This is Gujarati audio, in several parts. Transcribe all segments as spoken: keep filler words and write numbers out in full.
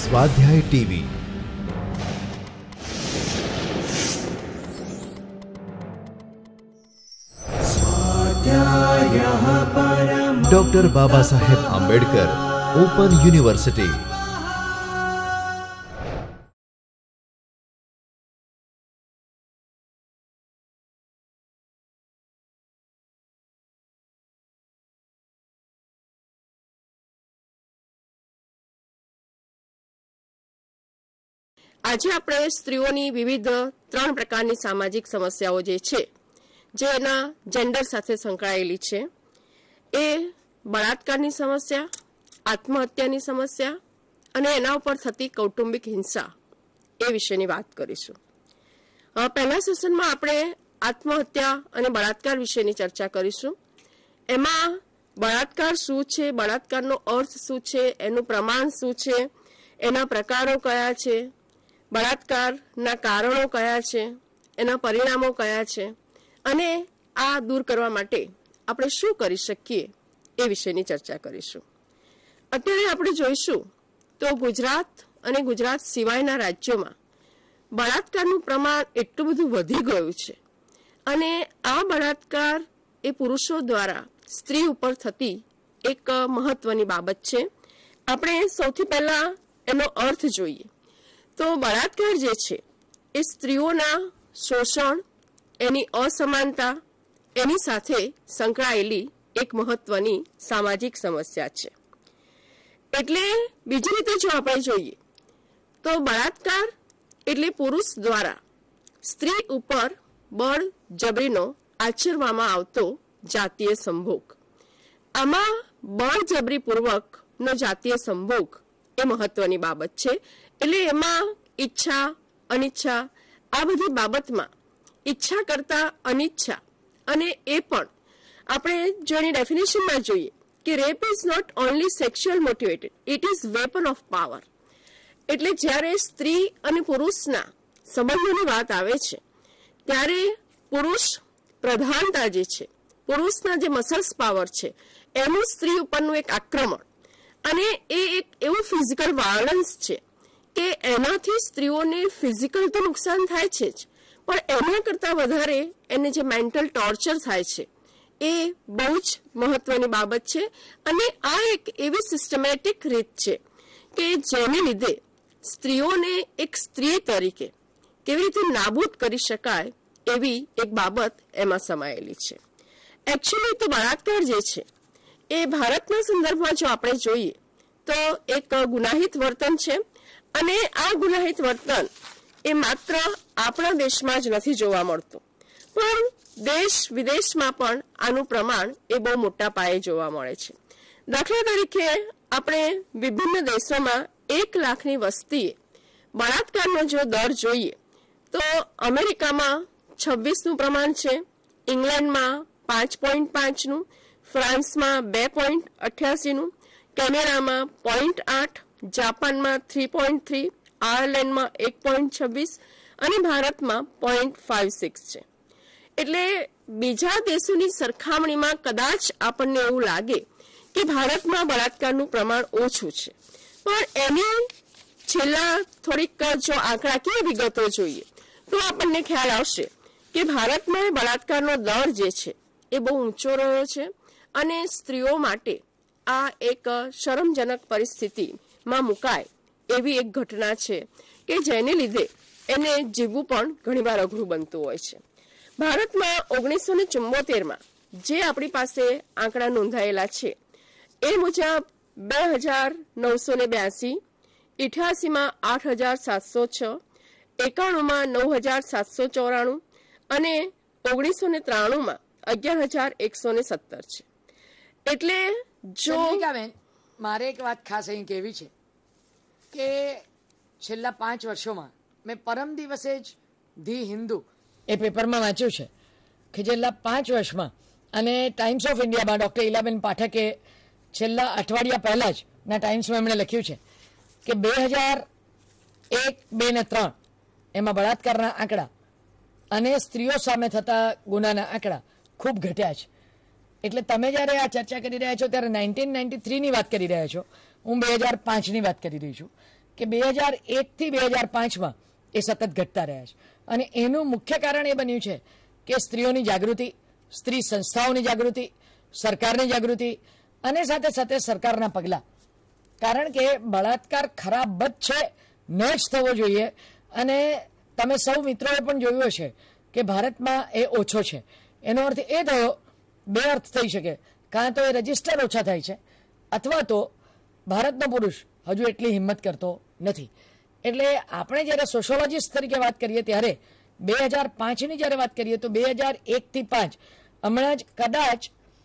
स्वाध्याय TV doctor Baba Saheb Ambedkar open university. આજે આપણે સ્ત્રીઓની વિવિધ ત્રણ પ્રકારની સામાજિક સમસ્યાઓ જે છે જે એના જેન્ડર સાથે સંકળાયેલી છે એ બળાત્કારની સમસ્યા, આત્મહત્યાની સમસ્યા અને એના ઉપર થતી કૌટુંબિક હિંસા એ વિશેની વાત કરીશું। પહેલા સેશનમાં આપણે આત્મહત્યા અને બળાત્કાર વિશેની ચર્ચા કરીશું। એમાં બળાત્કાર શું છે, બળાત્કારનો અર્થ શું છે, એનું પ્રમાણ શું છે, એના પ્રકારો કયા છે, બળાત્કારના કારણો કયા છે, એના પરિણામો કયા છે અને આ દૂર કરવા માટે આપણે શું કરી શકીએ એ વિશેની ચર્ચા કરીશું। અત્યારે આપણે જોઈશું તો ગુજરાત અને ગુજરાત સિવાયના રાજ્યોમાં બળાત્કારનું પ્રમાણ એટલું બધું વધી ગયું છે અને આ બળાત્કાર એ પુરુષો દ્વારા સ્ત્રી ઉપર થતી એક મહત્વની બાબત છે। આપણે સૌથી પહેલા એનો અર્થ જોઈએ તો બળાત્કાર જે છે એ સ્ત્રીઓના શોષણ, એની અસમાનતા, એની સાથે સંકળાયેલી એક મહત્વની સામાજિક સમસ્યા છે। એટલે બીજી રીતે જો આપણે જોઈએ તો બળાત્કાર એટલે પુરુષ દ્વારા સ્ત્રી ઉપર બળ જબરીનો આચરવામાં આવતો જાતીય સંભોગ। આમાં બળજબરીપૂર્વકનો જાતીય સંભોગ એ મહત્વની બાબત છે। એટલે એમાં ઈચ્છા, અનિચ્છા આ બધી બાબતમાં ઈચ્છા કરતા અનિચ્છા અને એ પણ આપણે જો એની ડેફિનેશનમાં જોઈએ કે rape is not only sexual motivated, it is weapon of power. એટલે જ્યારે સ્ત્રી અને પુરુષના સંબંધોની વાત આવે છે ત્યારે પુરુષ પ્રધાનતા જે છે, પુરુષના જે મસલ્સ પાવર છે એનું સ્ત્રી ઉપરનું એક આક્રમણ અને એ એક એવું ફિઝિકલ વાયોલન્સ છે કે એનાથી સ્ત્રીઓને ફિઝિકલ તો નુકસાન થાય છે જ પણ એના કરતાં વધારે એને જે મેન્ટલ ટોર્ચર થાય છે એ બહુ જ મહત્વની બાબત છે અને આ એક એવી સિસ્ટમેટિક રીત છે કે જેને લીધે સ્ત્રીઓને એક સ્ત્રી તરીકે કેવી રીતે નાબૂદ કરી શકાય એવી એક બાબત એમાં સમાયેલી છે। એકચ્યુઅલી તો બળાત્કાર જે છે એ ભારતના સંદર્ભમાં જો આપણે જોઈએ તો એક ગુનાહિત વર્તન છે અને આ ગુનાહિત વર્તન એ માત્ર આપણા દેશમાં જ નથી જોવા મળતું પણ દેશ વિદેશમાં પણ આનું પ્રમાણ એ બહુ મોટા પાયે જોવા મળે છે। દાખલા તરીકે આપણે વિભિન્ન દેશોમાં એક લાખની વસ્તીએ બળાત્કારનો જો દર જોઈએ તો અમેરિકામાં છવ્વીસનું પ્રમાણ છે, ઇંગ્લેન્ડમાં પાંચ પોઈન્ટ પાંચનું, ફ્રાન્સમાં બે પોઈન્ટ અઠ્યાસીનું, કેનેડામાં પોઈન્ટ આઠ, જાપાનમાં થ્રી પોઈન્ટ થ્રી, આયર્લેન્ડમાં એક પોઈન્ટ છવ્વીસ અને ભારતમાં પોઈન્ટ ફાઈવ સિક્સ છે। એટલે બીજા દેશોની સરખામણીમાં કદાચ આપણને એવું લાગે કે ભારતમાં બળાત્કારનું પ્રમાણ ઓછું છે પણ એની છેલ્લા થોડીક જો આંકડાકીય વિગતો જોઈએ તો આપણને ખ્યાલ આવશે કે ભારતમાં બળાત્કારનો દર જે છે એ બહુ ઊંચો રહ્યો છે અને સ્ત્રીઓ માટે આ એક શરમજનક પરિસ્થિતિમાં મુકાય એવી એક ઘટના છે કે જેને લીધે એને જીવવું પણ ઘણીવાર અઘરું બનતું હોય છે। ભારતમાં ઓગણીસો ને ચુમ્મોતેરમાં જે આપણી પાસે આંકડા નોંધાયેલા છે એ મુજબ બે હજાર નવસો ને બ્યાસી, ઇઠ્યાસીમાં આઠ હજાર સાતસો છ, એકાણુંમાં નવ હજાર સાતસો ચોરાણું અને ઓગણીસો ને ત્રાણુંમાં અગિયાર હજાર એકસો ને સત્તર છે। એટલે જો મારે એક વાત ખાસ અહીં કહેવી છે કે છેલ્લા પાંચ વર્ષોમાં મેં પરમ દિવસે જ ધી હિન્દુ એ પેપરમાં વાંચ્યું છે કે છેલ્લા પાંચ વર્ષમાં અને ટાઈમ્સ ઓફ ઇન્ડિયામાં ડૉક્ટર ઈલાબેન પાઠકે છેલ્લા અઠવાડિયા પહેલાં જ ના ટાઈમ્સમાં એમણે લખ્યું છે કે બે હજાર એક બે ને ત્રણ એમાં બળાત્કારના આંકડા અને સ્ત્રીઓ સામે થતા ગુનાના આંકડા ખૂબ ઘટ્યા છે। એટલે તમે જ્યારે આ ચર્ચા કરી રહ્યા છો ત્યારે નાઇન્ટીન નાઇન્ટી થ્રીની વાત કરી રહ્યા છો, હું બે હજાર પાંચની વાત કરી રહી છું। કે બે હજાર એકથી બે હજાર પાંચમાં એ સતત ઘટતા રહ્યા છે. અને એનું મુખ્ય કારણ એ બન્યું છે કે સ્ત્રીઓની જાગૃતિ, સ્ત્રી સંસ્થાઓની જાગૃતિ, સરકારની જાગૃતિ અને સાથે સાથે સરકારના પગલાં. કારણ કે બળાત્કાર ખરાબ જ છે, ન જ થવો જોઈએ. અને તમે સૌ મિત્રોએ પણ જોયું હશે કે ભારતમાં એ ઓછો છે. એનો અર્થ એ થયો, બે અર્થ થઈ શકે, કાં તો એ રજિસ્ટર ઓછા થાય છે અથવા તો ભારતનો પુરુષ હજુ એટલી હિંમત કરતો નથી. એટલે આપણે જ્યારે સોશિયોલોજીસ્ટ તરીકે વાત કરીએ ત્યારે બે હજાર પાંચની જ્યારે વાત કરીએ તો બે હજાર એકથી પાંચ હમણાં જ કદાચ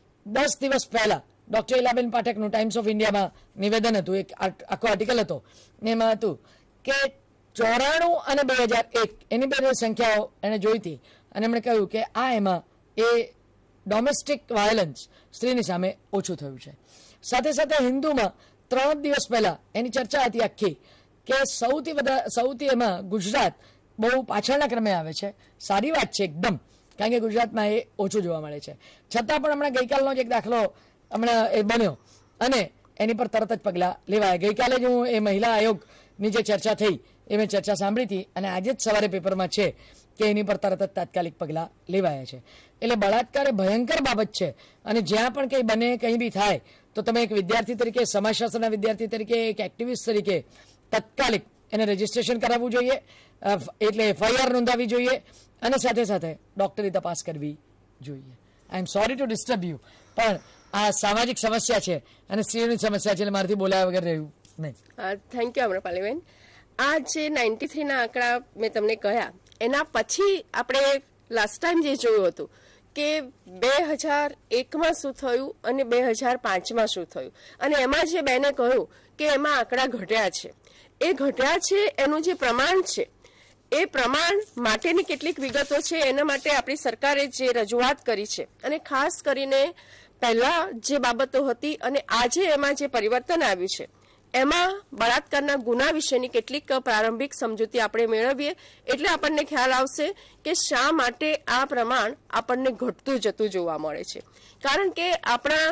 દસ દિવસ પહેલાં ડૉક્ટર ઇલાબેન પાઠકનું ટાઈમ્સ ઓફ ઇન્ડિયામાં નિવેદન હતું, એક આખો આર્ટિકલ હતો ને એમાં હતું કે ચોરાણું અને બે હજાર એક એની બે સંખ્યાઓ એણે જોઈ હતી અને એમણે કહ્યું કે આ એમાં એ ડોમેસ્ટિક વાયોલન્સ સ્ત્રીની સામે ઓછું થયું છે. સાથે સાથે હિન્દુમાં ત્રણ દિવસ પહેલાં એની ચર્ચા હતી આખી કે સૌથી વધારે સૌથી એમાં ગુજરાત બહુ પાછળના ક્રમે આવે છે. સારી વાત છે એકદમ, કારણ કે ગુજરાતમાં એ ઓછું જોવા મળે છે. છતાં પણ હમણાં ગઈકાલનો જ એક દાખલો હમણાં એ બન્યો અને એની પર તરત જ પગલાં લેવાયા. ગઈકાલે જ હું એ મહિલા આયોગની જે ચર્ચા થઈ એ મેં ચર્ચા સાંભળી હતી અને આજે જ સવારે પેપરમાં છે કે એની પર તરત જ તાત્કાલિક પગલાં લેવાયા છે. એટલે બળાત્કાર એ ભયંકર બાબત છે અને જ્યાં પણ કંઈ બને, કંઈ બી થાય તો તમે એક વિદ્યાર્થી તરીકે, સમાજશાસ્ત્રના વિદ્યાર્થી તરીકે, એક એક્ટિવિસ્ટ તરીકે તાત્કાલિક એને રજીસ્ટ્રેશન કરાવવું જોઈએ, એટલે એફઆઈઆર નોંધાવી જોઈએ અને સાથે સાથે ડૉક્ટરી તપાસ કરવી જોઈએ. I am sorry to disturb you, પણ આ સામાજિક સમસ્યા છે અને સ્ત્રીઓની સમસ્યા છે એટલે મારાથી બોલાયા વગર રહ્યું નહીં. Thank you Amrapaliben. આ જે નાઇન્ટી થ્રીના આંકડા મેં તમને કહ્યા એના પછી આપણે લાસ્ટ ટાઈમ જે જોયું હતું કે બે હજાર એકમાં શું થયું અને બે હજાર પાંચમાં શું થયું, અને એમાં જે બેને કહ્યું કે એમાં આંકડા ઘટ્યા છે. એ ઘટ્યા છે એનું જે પ્રમાણ છે એ પ્રમાણ માટેની કેટલીક વિગતો છે. એના માટે આપણી સરકારે જે રજૂઆત કરી છે અને ખાસ કરીને પહેલા જે બાબતો હતી અને આજે એમાં જે પરિવર્તન આવ્યું છે એમાં બળાત્કારના ગુના વિશેની કેટલીક પ્રારંભિક સમજૂતી આપણે મેળવીએ એટલે આપણને ખ્યાલ આવશે કે શા માટે આ પ્રમાણ આપણને ઘટતું જતું જોવા મળે છે. કારણ કે આપણા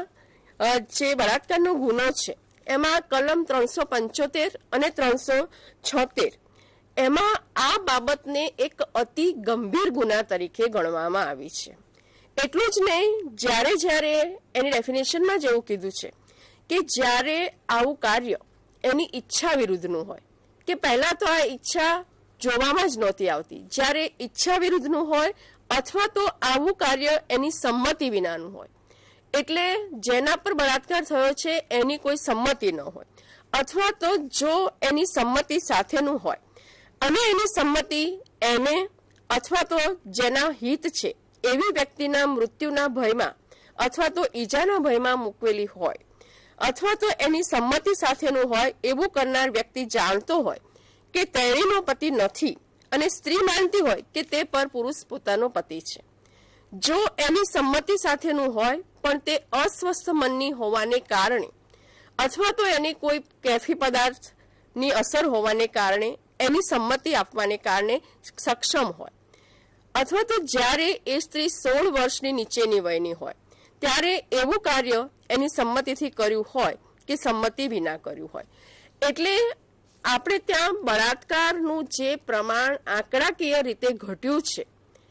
જે બળાત્કારનો ગુનો છે એમાં કલમ ત્રણસો પંચોતેર અને ત્રણસો છોતેર એમાં આ બાબતને એક અતિ ગંભીર ગુના તરીકે ગણવામાં આવી છે. એટલું જ નહીં, જ્યારે જ્યારે એની ડેફિનેશનમાં જેવું કીધું છે કે જ્યારે આવું કાર્ય એની ઈચ્છા વિરુદ્ધનું હોય, કે પહેલા તો આ ઈચ્છા જોવામાં જ નહોતી આવતી, જ્યારે ઈચ્છા વિરુદ્ધનું હોય અથવા તો આવું કાર્ય એની સંમતિ વિનાનું હોય, એટલે જેના પર બળાત્કાર થયો છે એની કોઈ સંમતિ ન હોય, અથવા તો જો એની સંમતિ સાથેનું હોય અને એની સંમતિ એને અથવા તો જેના હિત છે એવી વ્યક્તિના મૃત્યુના ભયમાં અથવા તો ઈજાના ભયમાં મૂકવેલી હોય અથવા તો એની સંમતિ સાથેનું હોય એવું કરનાર વ્યક્તિ જાણતો હોય કે તેણીનો પતિ નથી અને સ્ત્રી માનતી હોય કે તે પર પુરુષ પોતાનો પતિ છે. જો એની સંમતિ સાથેનું હોય પણ તે અસ્વસ્થ મનની હોવાને કારણે અથવા તો એની કોઈ કેફી પદાર્થની અસર હોવાને કારણે એની સંમતિ આપવાને કારણે સક્ષમ હોય, અથવા તો જ્યારે એ સ્ત્રી સોળ વર્ષની નીચેની વયની હોય ત્યારે એવું કાર્ય એની સંમતિથી કર્યું હોય કે સંમતિ વિના કર્યું હોય. એટલે આપણે ત્યાં બળાત્કારનું જે પ્રમાણ આંકડાકીય રીતે ઘટ્યું છે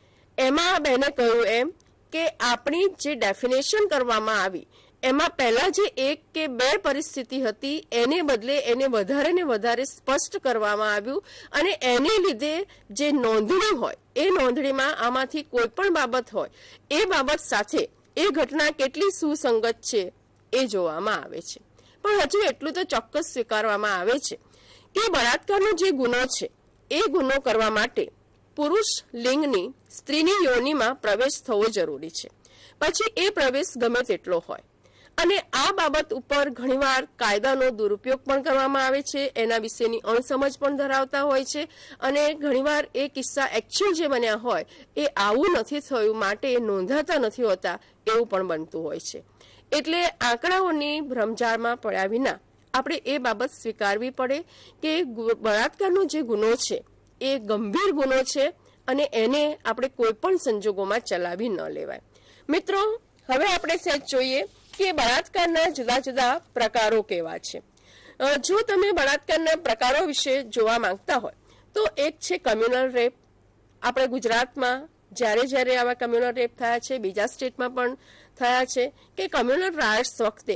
એમાં બેને કહ્યું એમ કે આપણી જે ડેફિનેશન કરવામાં આવી એમાં પહેલા જે એક કે બે પરિસ્થિતિ હતી એને બદલે એને વધારે ને વધારે સ્પષ્ટ કરવામાં આવ્યું અને એને લીધે જે નોંધણી હોય એ નોંધણીમાં આમાંથી કોઈ પણ બાબત હોય એ બાબત સાથે એ ઘટના કેટલી સુસંગત છે એ જોવામાં આવે છે. પણ હજુ એટલું તો ચોક્કસ સ્વીકારવામાં આવે છે કે બળાત્કારનો જે ગુનો છે એ ગુનો કરવા માટે પુરુષ લિંગની સ્ત્રીની યોનિમાં પ્રવેશ થવો જરૂરી છે, પછી એ પ્રવેશ ગમે તેટલો હોય. અને આ બાબત ઉપર ઘણીવાર કાયદાનો દુરુપયોગ પણ કરવામાં આવે છે, એના વિશેની અણસમજ પણ ધરાવતા હોય છે અને ઘણીવાર એ કિસ્સા એકચ્યુઅલ જે બન્યા હોય એ આવું નથી થયું માટે એ નોંધાતા નથી હોતા એવું પણ બનતું હોય છે. એટલે આંકડાઓની ભ્રમજાળમાં પડ્યા વિના આપણે એ બાબત સ્વીકારવી પડે કે બળાત્કારનો જે ગુનો છે એ ગંભીર ગુનો છે અને એને આપણે કોઈ પણ સંજોગોમાં ચલાવી ન લેવાય. મિત્રો, હવે આપણે સહેજ જોઈએ કે બળાત્કારના જુદા જુદા પ્રકારો કેવા છે. જો તમે બળાત્કારના પ્રકારો વિશે જોવા માંગતા હોય તો એક છે કમ્યુનલ રેપ. આપણે ગુજરાતમાં જ્યારે જ્યારે આવા કમ્યુનલ રેપ થયા છે, બીજા સ્ટેટમાં પણ થયા છે કે કમ્યુનલ રાઇટ્સ વખતે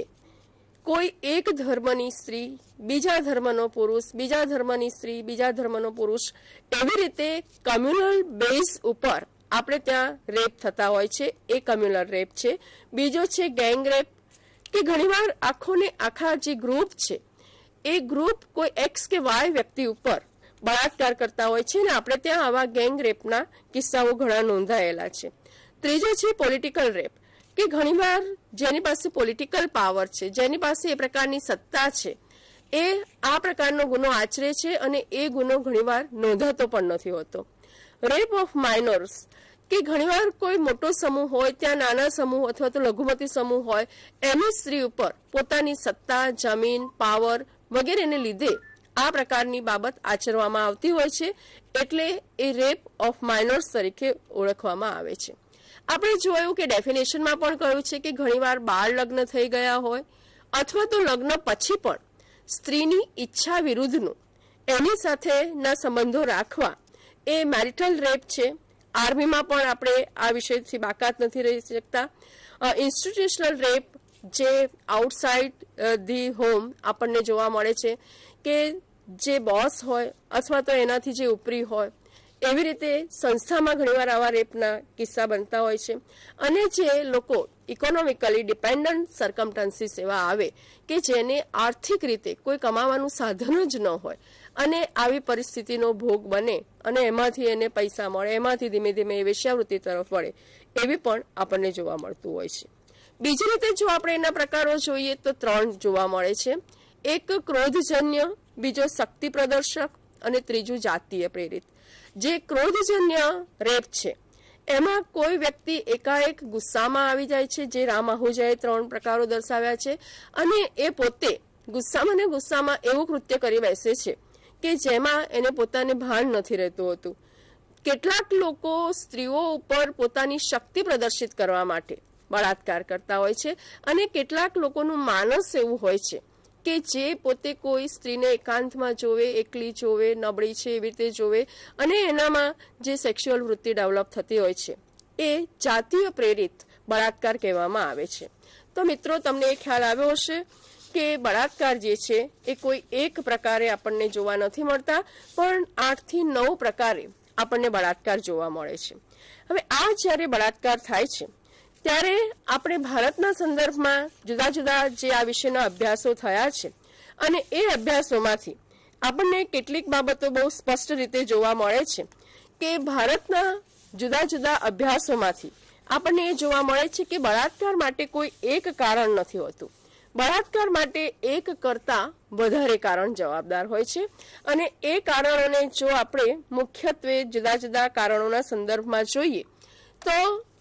કોઈ એક ધર્મની સ્ત્રી, બીજા ધર્મનો પુરુષ, બીજા ધર્મની સ્ત્રી, બીજા ધર્મનો પુરુષ, એવી રીતે કમ્યુનલ બેઝ ઉપર આપણે ત્યાં રેપ થતા હોય છે. એ કમ્યુનલ રેપ છે. બીજો છે ગેંગ રેપ, કે ઘણીવાર આખો ને આખા જે ગ્રુપ છે એ ગ્રુપ કોઈ એક્સ કે વાય વ્યક્તિ ઉપર બળાત્કાર કરતા હોય છે, ને આપણે ત્યાં આવા ગેંગ રેપના કિસ્સાઓ ઘણા નોંધાયેલા છે. ત્રીજો છે પોલિટિકલ રેપ, કે ઘણીવાર જેની પાસે પોલિટિકલ પાવર છે, જેની પાસે એ પ્રકારની સત્તા છે, એ આ પ્રકારનો ગુનો આચરે છે અને એ ગુનો ઘણીવાર નોંધાતો પણ નથી હોતો. રેપ ઓફ માઇનોર્સ, કે ઘણીવાર કોઈ મોટો સમૂહ હોય ત્યાં નાના સમૂહ અથવા તો લઘુમતી સમૂહ હોય એની સ્ત્રી ઉપર પોતાની સત્તા, જમીન, પાવર વગેરેને લીધે આ પ્રકારની બાબત આચરવામાં આવતી હોય છે, એટલે એ રેપ ઓફ માઇનોર્સ તરીકે ઓળખવામાં આવે છે. આપણે જોયું કે ડેફિનેશનમાં પણ કહ્યું છે કે ઘણીવાર બાળ લગ્ન થઈ ગયા હોય અથવા તો લગ્ન પછી પણ સ્ત્રીની ઈચ્છા વિરુદ્ધનું એની સાથેના સંબંધો રાખવા એ મેરિટલ રેપ છે. આર્મીમાં પણ આપણે આ વિષયથી બાકાત નથી રહી શકતા. ઇન્સ્ટિટ્યુશનલ રેપ, જે આઉટસાઇડ ધી હોમ આપણને જોવા મળે છે, કે જે બોસ હોય અથવા તો એનાથી જે ઉપરી હોય એવી રીતે સંસ્થામાં ઘણીવાર આવા રેપના કિસ્સા બનતા હોય છે. અને જે લોકો ઇકોનોમિકલી ડિપેન્ડન્ટ સર્કમસ્ટન્સીસ એવા આવે કે જેને આર્થિક રીતે કોઈ કમાવાનું સાધન જ ન હોય અને આવી પરિસ્થિતિનો ભોગ બને અને એમાંથી એને પૈસા મળે, એમાંથી ધીમે ધીમે એ વેશ્યાવૃત્તિ તરફ વળે, એવી પણ આપણને જોવા મળતું હોય છે. બીજી રીતે જો આપણે એના પ્રકારો જોઈએ તો ત્રણ જોવા મળે છે. એક ક્રોધજન્ય, બીજો શક્તિ પ્રદર્શક અને ત્રીજું જાતીય પ્રેરિત. જે ક્રોધજન્ય રેપ છે એમાં કોઈ વ્યક્તિ એકાએક ગુસ્સામાં આવી જાય છે, જે રામ આહુજાએ ત્રણ પ્રકારો દર્શાવ્યા છે, અને એ પોતે ગુસ્સામાં ને ગુસ્સામાં એવું કૃત્ય કરી બેસે છે કે જેમાં એને પોતાને ભાન નથી રહેતું હોતું. કેટલાક લોકો સ્ત્રીઓ ઉપર પોતાની શક્તિ પ્રદર્શિત કરવા માટે બળાત્કાર કરતા હોય છે, અને કેટલાક લોકોનું માનસ એવું હોય છે કે જે પોતે કોઈ સ્ત્રીને એકાંતમાં જોવે, એકલી જોવે, નબળી છે એવી રીતે જોવે, અને એનામાં જે સેક્સ્યુઅલ વૃત્તિ ડેવલપ થતી હોય છે એ જાતીય પ્રેરિત બળાત્કાર કહેવામાં આવે છે. તો મિત્રો, તમને એ ખ્યાલ આવ્યો હશે કે બળાત્કાર જે છે એ કોઈ એક પ્રકારે આપણને જોવા નથી મળતા, પણ આઠથી નવ પ્રકારે આપણને બળાત્કાર જોવા મળે છે. હવે આ જ્યારે બળાત્કાર થાય છે ત્યારે આપણે ભારતના સંદર્ભમાં જુદા જુદા જે આ વિશેના અભ્યાસો થયા છે, અને એ અભ્યાસોમાંથી આપણને કેટલીક બાબતો બહુ સ્પષ્ટ રીતે જોવા મળે છે કે ભારતના જુદા જુદા અભ્યાસોમાંથી આપણને એ જોવા મળે છે કે બળાત્કાર માટે કોઈ એક કારણ નથી હોતું. બળાત્કાર માટે એક કરતાં વધારે કારણ જવાબદાર હોય છે, અને એ કારણોને જો આપણે મુખ્યત્વે જુદા જુદા કારણોના સંદર્ભમાં જોઈએ તો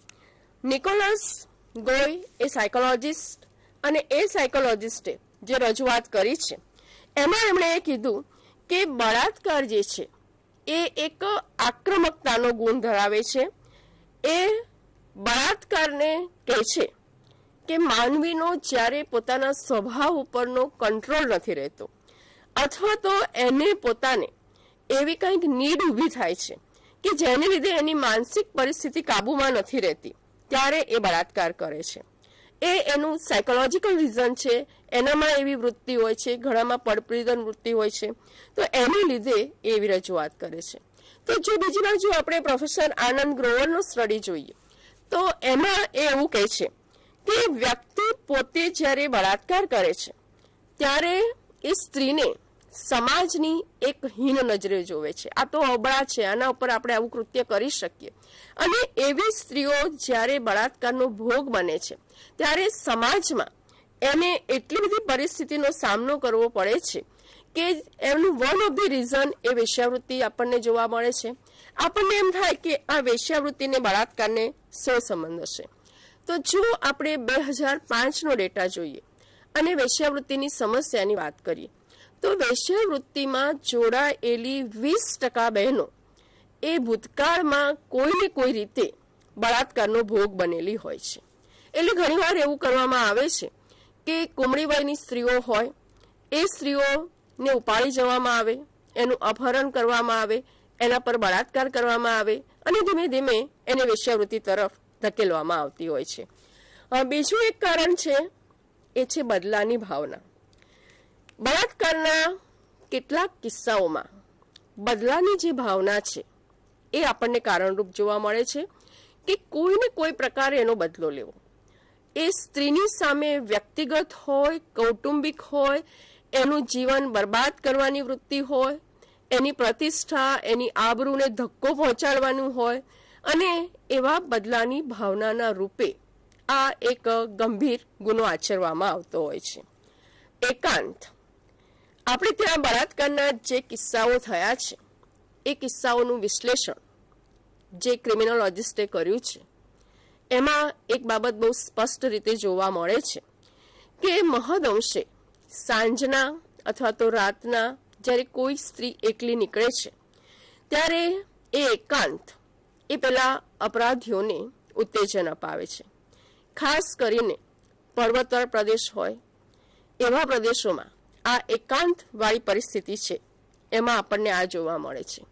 નિકોલસ ગોય એ સાયકોલોજીસ્ટ, અને એ સાયકોલોજીસ્ટે જે રજૂઆત કરી છે એમાં એમણે એ કીધું કે બળાત્કાર જે છે એ એક આક્રમકતાનો ગુણ ધરાવે છે. એ બળાત્કારને કહે છે કે માનવીનો જ્યારે પોતાના સ્વભાવ ઉપરનો કંટ્રોલ નથી રહેતો, અથવા તો એને પોતાને એવી કંઈક નીડ ઊભી થાય છે કે જેને લીધે એની માનસિક પરિસ્થિતિ કાબૂમાં નથી રહેતી, ત્યારે એ બળાત્કાર કરે છે. એ એનું સાયકોલોજીકલ રીઝન છે. એનામાં એવી વૃત્તિ હોય છે, ઘણામાં પડપ્રીદન વૃત્તિ હોય છે, તો એને લીધે એવી રજૂઆત કરે છે. તો જો બીજી બાજુ આપણે પ્રોફેસર આનંદ ગ્રોવરનો સ્ટડી જોઈએ તો એમાં એ એવું કહે છે કે વ્યક્તિ પોતે જ્યારે બળાત્કાર કરે છે ત્યારે એ સ્ત્રીને સમાજની એક હીન નજરે જોવે છે. આ તો અબળા છે, આના ઉપર આપણે આવું કૃત્ય કરી શકીએ. અને એવી સ્ત્રીઓ જ્યારે બળાત્કારનો ભોગ બને છે ત્યારે સમાજમાં એને એટલી બધી પરિસ્થિતિનો સામનો કરવો પડે છે કે એનું વન ઓફ ધી રીઝન એ વેશ્યાવૃત્તિ આપણને જોવા મળે છે. આપણને એમ થાય કે આ વેશ્યાવૃત્તિને બળાત્કારને સો સંબંધ હશે. તો જો આપણે બે હજાર પાંચનો ડેટા જોઈએ અને વેશ્યાવૃત્તિની સમસ્યાની વાત કરીએ તો વેશ્યાવૃત્તિમાં જોડાયેલી વીસ ટકા બહેનો એ ભૂતકાળમાં કોઈને કોઈ રીતે બળાત્કારનો ભોગ બનેલી હોય છે. એટલે ઘણીવાર એવું કરવામાં આવે છે કે કુમળી વયની સ્ત્રીઓ હોય એ સ્ત્રીઓને ઉપાડી જવામાં આવે, એનું અપહરણ કરવામાં આવે, એના પર બળાત્કાર કરવામાં આવે અને ધીમે ધીમે એને વેશ્યાવૃત્તિ તરફ ધકેલવામાં આવતી હોય છે. બીજું એક કારણ છે એ છે બદલાની ભાવના. બળાત્કારના કેટલાક કિસ્સાઓમાં બદલાની જે ભાવના છે એ આપણને કારણરૂપ જોવા મળે છે કે કોઈને કોઈ પ્રકારે એનો બદલો લેવો. એ સ્ત્રીની સામે વ્યક્તિગત હોય, કૌટુંબિક હોય, એનું જીવન બરબાદ કરવાની વૃત્તિ હોય, એની પ્રતિષ્ઠા, એની આબરૂને ધક્કો પહોંચાડવાનું હોય અને એવા બદલાની ભાવનાના રૂપે આ એક ગંભીર ગુનો આચરવામાં આવતો હોય છે. એકાંત. આપણે ત્યાં બળાત્કારના જે કિસ્સાઓ થયા છે એ કિસ્સાઓનું વિશ્લેષણ જે ક્રિમિનોલોજિસ્ટે કર્યું છે એમાં એક બાબત બહુ સ્પષ્ટ રીતે જોવા મળે છે કે મહદઅંશે સાંજના અથવા તો રાતના જ્યારે કોઈ સ્ત્રી એકલી નીકળે છે ત્યારે એ એકાંત એ પેલા અપરાધીઓને ઉત્તેજન અપાવે છે. ખાસ કરીને પર્વતળ પ્રદેશ હોય એવા પ્રદેશોમાં આ એકાંત વાળી પરિસ્થિતિ છે એમાં આપણને આ જોવા મળે છે.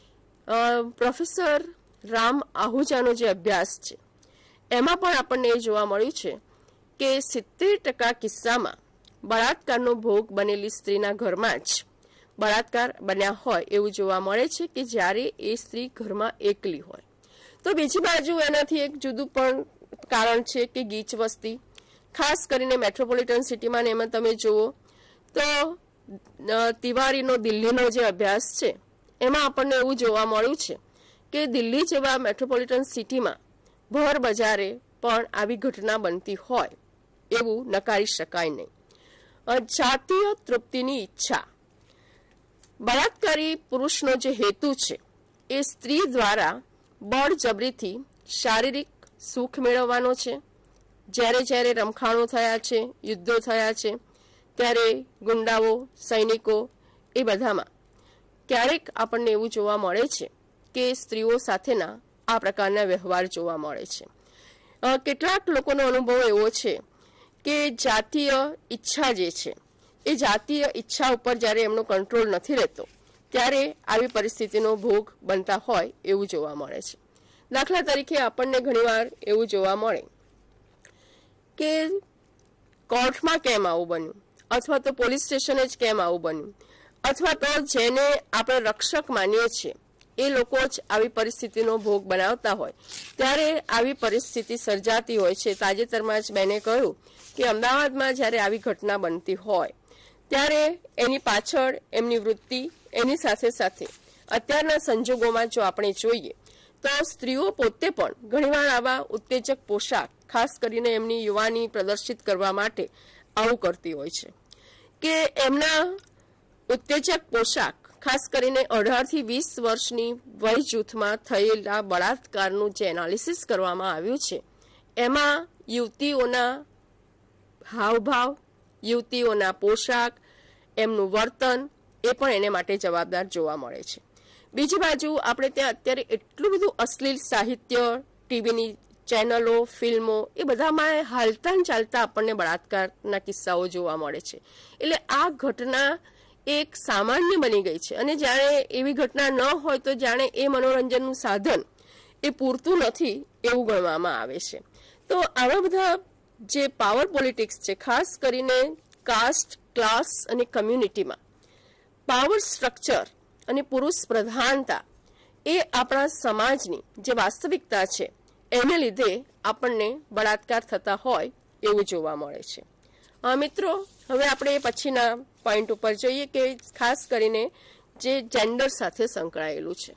પ્રોફેસર રામ આહુજાનો જે અભ્યાસ છે એમાં પણ આપણને એ જોવા મળ્યું છે કે સિત્તેર ટકા કિસ્સામાં બળાત્કારનો ભોગ બનેલી સ્ત્રીના ઘરમાં જ બળાત્કાર બન્યા હોય એવું જોવા મળે છે કે જ્યારે એ સ્ત્રી ઘરમાં એકલી હોય. તો બીજી બાજુ એનાથી એક જુદું પણ કારણ છે કે ગીચ વસ્તી, ખાસ કરીને મેટ્રોપોલિટન સિટીમાં ને એમાં તમે જુઓ તો તિવારીનો દિલ્હીનો જે અભ્યાસ છે એમાં આપણને એવું જોવા મળ્યું છે કે દિલ્હી જેવા મેટ્રોપોલિટન સિટીમાં ભર બજારે પણ આવી ઘટના બનતી હોય એવું નકારી શકાય નહીં. જાતીય તૃપ્તિની ઈચ્છા. બળાત્કારી પુરુષનો જે હેતુ છે એ સ્ત્રી દ્વારા બળજબરીથી શારીરિક સુખ મેળવવાનો છે. જ્યારે જ્યારે રમખાણો થયા છે, યુદ્ધો થયા છે ત્યારે ગુંડાઓ, સૈનિકો એ બધામાં ક્યારેક આપણને એવું જોવા મળે છે કે સ્ત્રીઓ સાથેના આ પ્રકારના વ્યવહાર જોવા મળે છે. કેટલાક લોકોનો અનુભવ એવો છે કે જાતીય ઈચ્છા જે છે એ જાતીય ઈચ્છા ઉપર જ્યારે એમનો કંટ્રોલ નથી રહેતો ત્યારે આવી પરિસ્થિતિનો ભોગ બનતા હોય એવું જોવા મળે છે. દાખલા તરીકે આપણને ઘણીવાર એવું જોવા મળે કે કોર્ટમાં કેમ આવું બન્યું, અથવા તો પોલીસ સ્ટેશને જ કેમ આવું બન્યું, અથવા તો જેને આપણે રક્ષક માનીએ છીએ એ લોકો જ આવી પરિસ્થિતિનો ભોગ બનાવતા હોય ત્યારે આવી પરિસ્થિતિ સર્જાતી હોય છે. તાજેતરમાં જ બેને કહ્યું કે અમદાવાદમાં જ્યારે આવી ઘટના બનતી હોય ત્યારે એની પાછળ એમની વૃત્તિ, એની સાથે સાથે અત્યારના સંજોગોમાં જો આપણે જોઈએ તો સ્ત્રીઓ પોતે પણ ઘણીવાર આવા ઉત્તેજક પોશાક, ખાસ કરીને એમની યુવાની પ્રદર્શિત કરવા માટે આવું કરતી હોય છે કે એમના ઉત્તેજક પોશાક, ખાસ કરીને અઢાર થી વીસ વર્ષની વય જૂથમાં થયેલા બળાત્કારનું જે એનાલિસિસ કરવામાં આવ્યું છે એમાં યુવતીઓના હાવભાવ, યુવતીઓના પોશાક, એમનું વર્તન એ પણ એને માટે જવાબદાર જોવા મળે છે. બીજી બાજુ આપણે ત્યાં અત્યારે એટલું બધું અશ્લીલ સાહિત્ય, ટીવીની ચેનલો, ફિલ્મો એ બધામાં હાલતા ચાલતા આપણને બળાત્કારના કિસ્સાઓ જોવા મળે છે. એટલે આ ઘટના એક સામાન્ય બની ગઈ છે અને જાણે એવી ઘટના ન હોય તો જાણે એ મનોરંજનનું સાધન એ પૂરતું નથી એવું ગણવામાં આવે છે. તો આવા બધા જે પાવર પોલિટિક્સ છે, ખાસ કરીને કાસ્ટ, ક્લાસ અને કમ્યુનિટીમાં પાવર સ્ટ્રક્ચર અને પુરુષ પ્રધાનતા એ આપણા સમાજની જે વાસ્તવિકતા છે એને લીધે આપણને બળાત્કાર થતા હોય એવું જોવા મળે છે. મિત્રો, હવે આપણે પછીના પોઈન્ટ ઉપર જોઈએ કે ખાસ કરીને જે જેન્ડર સાથે સંકળાયેલું છે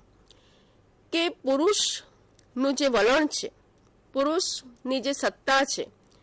કે પુરુષનું જે વલણ છે, પુરુષની જે સત્તા છે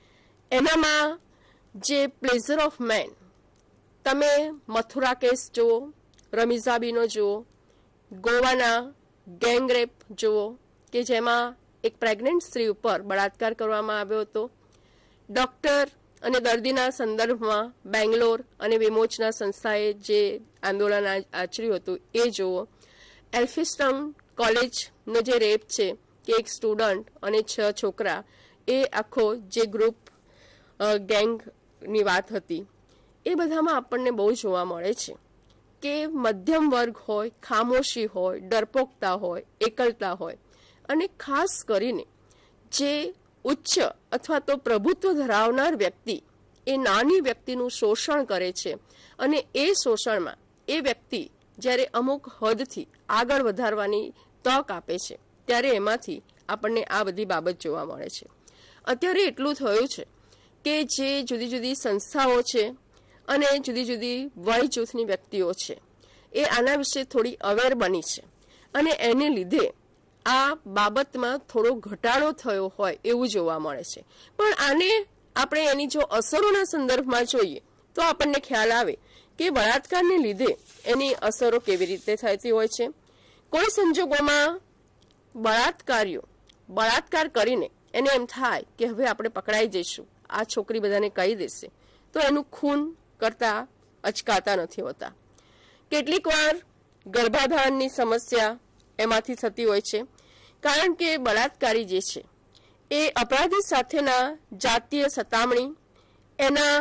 એનામાં જે પ્લેઝર ઓફ મેન, તમે મથુરા કેસ જુઓ, રમીઝાબીનો જુઓ, ગોવાના ગેંગરેપ જુઓ કે જેમાં એક પ્રેગ્નન્ટ સ્ત્રી ઉપર બળાત્કાર કરવામાં આવ્યો હતો. ડોક્ટર અને દર્દીના સંદર્ભમાં બેંગ્લોર અને વિમોચના સંસ્થાએ જે આંદોલન આચર્યું હતું એ જુઓ. એલ્ફિસ્ટન કોલેજનો જે રેપ છે કે એક સ્ટુડન્ટ અને છ છોકરા, એ આખો જે ગ્રુપ ગેંગની વાત હતી એ બધામાં આપણને બહુ જોવા મળે છે કે મધ્યમ વર્ગ હોય, ખામોશી હોય, ડરપોકતા હોય, એકલતા હોય, અને ખાસ કરીને જે ઉચ્ચ અથવા તો પ્રભુત્વ ધરાવનાર વ્યક્તિ એ નાની વ્યક્તિનું શોષણ કરે છે, અને એ શોષણમાં એ વ્યક્તિ જ્યારે અમુક હદથી આગળ વધારવાની તક આપે છે ત્યારે એમાંથી આપણને આ બધી બાબત જોવા મળે છે. અત્યારે એટલું થયું છે કે જે જુદી જુદી સંસ્થાઓ છે અને જુદી જુદી વય જૂથની વ્યક્તિઓ છે એ આના વિશે થોડી અવેર બની છે, અને એને લીધે આ બાબતમાં થોડો ઘટાડો થયો હોય એવું જોવા મળે છે. પણ આને આપણે એની જો અસરોના સંદર્ભમાં જોઈએ તો આપણને ખ્યાલ આવે કે બળાત્કારને લીધે એની અસરો કેવી રીતે થતી હોય છે. કોઈ સંજોગોમાં બળાત્કારીઓ બળાત્કાર કરીને એને એમ થાય કે હવે આપણે પકડાઈ જઈશું, આ છોકરી બધાને કહી દેશે, તો એનું ખૂન કરતા અચકાતા નથી હોતા. કેટલીક વાર ગર્ભાધારણની સમસ્યા એમાંથી થતી હોય છે, કારણ કે બળાત્કારી જે છે એ અપરાધી સાથેના જાતીય સતામણી, એના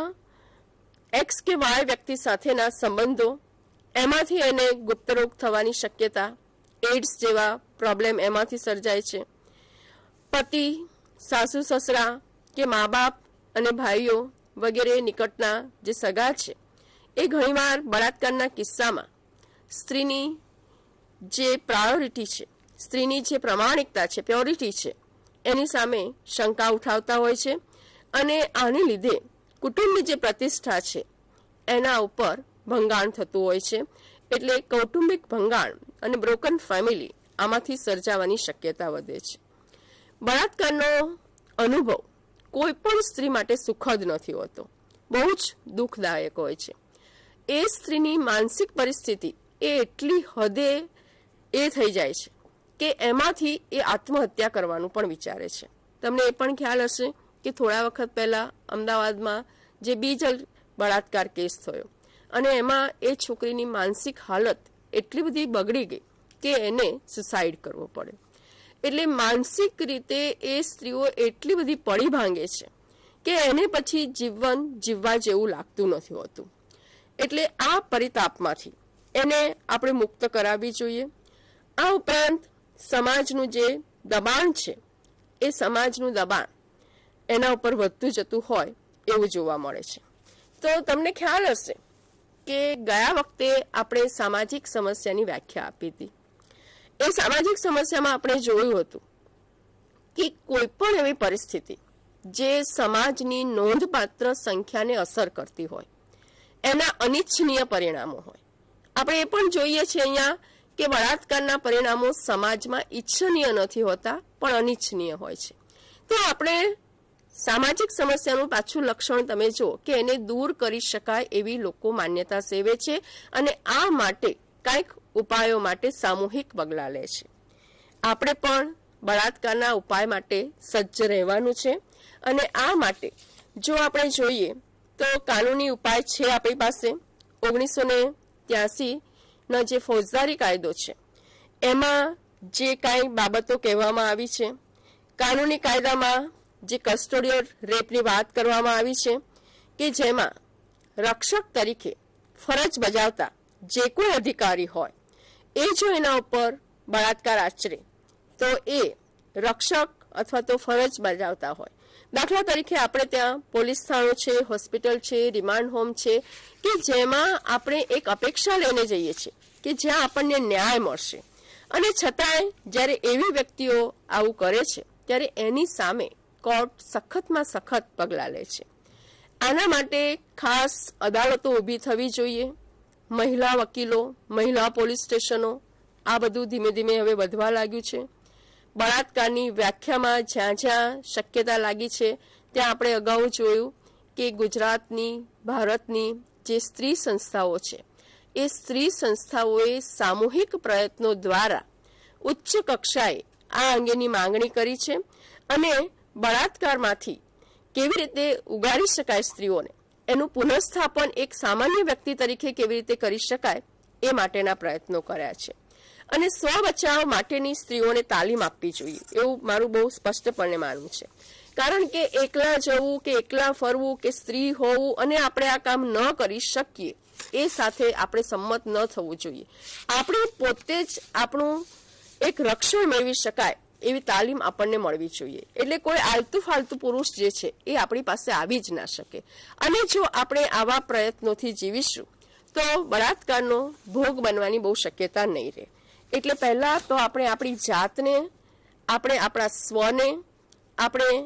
એક્સ કે વાય વ્યક્તિ સાથેના સંબંધો, એમાંથી એને ગુપ્તરોગ થવાની શક્યતા, એડ્સ જેવા પ્રોબ્લેમ એમાંથી સર્જાય છે. પતિ, સાસુ સસરા કે મા બાપ અને ભાઈઓ વગેરે નિકટના જે સગા છે એ ઘણીવાર બળાત્કારના કિસ્સામાં સ્ત્રીની જે પ્રાયોરિટી છે, સ્ત્રીની જે પ્રમાણિકતા છે, પ્યોરિટી છે, એની સામે શંકા ઉઠાવતા હોય છે, અને આને લીધે કુટુંબની જે પ્રતિષ્ઠા છે એના ઉપર ભંગાણ થતું હોય છે. એટલે કૌટુંબિક ભંગાણ અને બ્રોકન ફેમિલી આમાંથી સર્જાવાની શક્યતા વધે છે. બળાત્કારનો અનુભવ કોઈ પણ સ્ત્રી માટે સુખદ નથી હોતો, બહુ જ દુઃખદાયક હોય છે. એ સ્ત્રીની માનસિક પરિસ્થિતિ એ એટલી હદે એ થઈ જાય છે કે એમાંથી એ આત્મહત્યા કરવાનું પણ વિચારે છે. તમને એ પણ ખ્યાલ હશે કે થોડા વખત પહેલા અમદાવાદમાં જે બીજલ બળાત્કાર કેસ થયો, અને એમાં એ છોકરીની માનસિક હાલત એટલી બધી બગડી ગઈ કે એને સુસાઇડ કરવો પડે. એટલે માનસિક રીતે એ સ્ત્રીઓ એટલી બધી પડી ભાંગે છે કે એને પછી જીવન જીવવા જેવું લાગતું નથી હોતું. એટલે આ પરિતાપમાંથી એને આપણે મુક્ત કરાવવી જોઈએ. આ ઉપરાંત સમાજનું જે દબાણ છે એ સમાજનું દબાણ એના ઉપર વધતું જતું હોય એવું જોવા મળે છે. તો તમને ખ્યાલ હશે કે ગયા વખતે આપણે સામાજિક સમસ્યાની વ્યાખ્યા આપી હતી. એ સામાજિક સમસ્યામાં આપણે જોયું હતું કે કોઈ પણ એવી પરિસ્થિતિ જે સમાજની નોંધપાત્ર સંખ્યાને અસર કરતી હોય એના અનિચ્છનીય પરિણામો હોય. આપણે એ પણ જોઈએ છીએ અહીંયા કે બળાત્કારના પરિણામો સમાજમાં ઈચ્છનીય નથી હોતા પણ અનિચ્છનીય હોય છે. તો આપણે સામાજિક સમસ્યાનું પાછું લક્ષણ તમે જુઓ કે એને દૂર કરી શકાય એવી લોકો માન્યતા સેવે છે, અને આ માટે કંઈક ઉપાયો માટે સામૂહિક પગલાં લે છે. આપણે પણ બળાત્કારના ઉપાય માટે સજ્જ રહેવાનું છે, અને આ માટે જો આપણે જોઈએ તો કાનૂની ઉપાય છે આપણી પાસે. ઓગણીસો ને ત્યાસી ના જે ફોજદારી કાયદો છે એમાં જે કાંઈ બાબતો કહેવામાં આવી છે, કાનૂની કાયદામાં જે કસ્ટોડિયલ રેપની વાત કરવામાં આવી છે કે જેમાં રક્ષક તરીકે ફરજ બજાવતા જે કોઈ અધિકારી હોય એ જો એના ઉપર બળાત્કાર આચરે તો એ રક્ષક અથવા તો ફરજ બજાવતા હોય. દાખલા તરીકે આપણે ત્યાં પોલીસ થાણું છે, હોસ્પિટલ છે, રિમાન્ડ હોમ છે કે જેમાં આપણે એક અપેક્ષા લઈને જઈએ છીએ કે જ્યાં આપણને ન્યાય મળશે, અને છતાંય જ્યારે એવી વ્યક્તિઓ આવું કરે છે ત્યારે એની સામે કોર્ટ સખતમાં સખત પગલાં લે છે. આના માટે ખાસ અદાલતો ઊભી થવી જોઈએ. મહિલા વકીલો, મહિલા પોલીસ સ્ટેશનો, આ બધું ધીમે ધીમે હવે વધવા લાગ્યું છે. બળાત્કારની વ્યાખ્યામાં જ્યાં જ્યાં શક્યતા લાગી છે ત્યાં આપણે અગાઉ જોયું કે ગુજરાતની, ભારતની જે સ્ત્રી સંસ્થાઓ છે એ સ્ત્રી સંસ્થાઓએ સામૂહિક પ્રયત્નો દ્વારા ઉચ્ચ કક્ષાએ આ અંગેની માંગણી કરી છે, અને બળાત્કારમાંથી કેવી રીતે ઉગારી શકાય સ્ત્રીઓને, એનું પુનઃસ્થાપન એક સામાન્ય વ્યક્તિ તરીકે કેવી રીતે કરી શકાય એ માટેના પ્રયત્નો કર્યા છે. અને સ્વ બચાવ માટેની સ્ત્રીઓને તાલીમ આપવી જોઈએ એવું મારું બહુ સ્પષ્ટપણે માનવું છે. કારણ કે એકલા જવું કે એકલા ફરવું કે સ્ત્રી હોવું અને આપણે આ કામ ન કરી શકીએ એ સાથે આપણે સંમત ન થવું જોઈએ. આપણે પોતે જ આપણું એક રક્ષણ મેળવી શકાય એવી તાલીમ આપણને મળવી જોઈએ. એટલે કોઈ આલતુ ફાલતુ પુરુષ જે છે એ આપણી પાસે આવી જ ના શકે. અને જો આપણે આવા પ્રયત્નોથી જીવીશું તો બળાત્કારનો ભોગ બનવાની બહુ શક્યતા નહીં રહે. એટલે પહેલા તો આપણે આપણી જાતને, આપણે આપણા સ્વને, આપણે